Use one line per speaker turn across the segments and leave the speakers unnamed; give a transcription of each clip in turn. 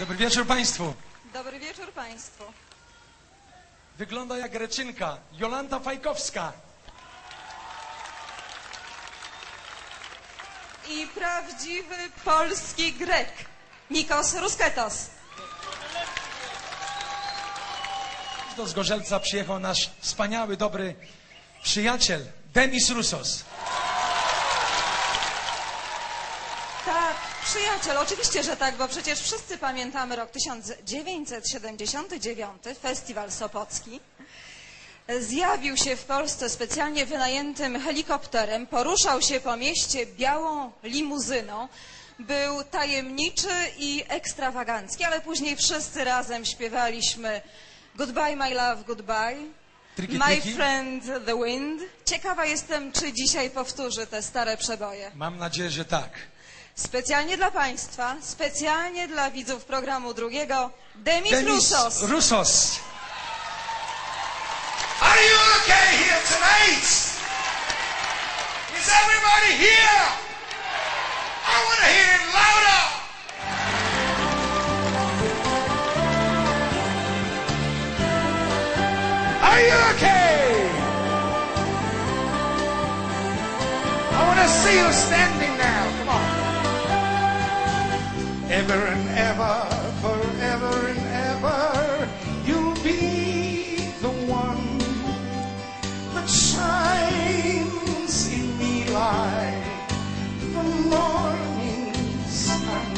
Dobry wieczór Państwu.
Dobry wieczór Państwu.
Wygląda jak Greczynka, Jolanta Fajkowska.
I prawdziwy polski Grek, Nikos Rusketos.
Do Zgorzelca przyjechał nasz wspaniały, dobry przyjaciel, Demis Roussos.
Tak, przyjaciel, oczywiście, że tak, bo przecież wszyscy pamiętamy rok 1979, Festiwal Sopocki. Zjawił się w Polsce specjalnie wynajętym helikopterem, poruszał się po mieście białą limuzyną, był tajemniczy i ekstrawagancki, ale później wszyscy razem śpiewaliśmy Goodbye My Love, Goodbye,
Triki,
My
triki.
Friend the Wind. Ciekawa jestem, czy dzisiaj powtórzy te stare przeboje.
Mam nadzieję, że tak.
Specjalnie dla Państwa, specjalnie dla widzów programu drugiego, Demis Roussos.
Roussos.
Are you okay here tonight? Is everybody here? I want to hear it louder. Are you okay? I want to see you standing now. Come on. Ever and ever, forever and ever, you'll be the one that shines in me like the morning sun.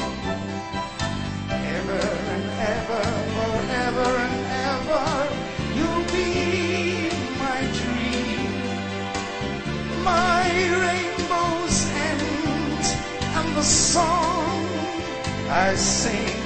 Ever and ever, forever and ever, you'll be my dream, my rainbow's end, and the song I sing.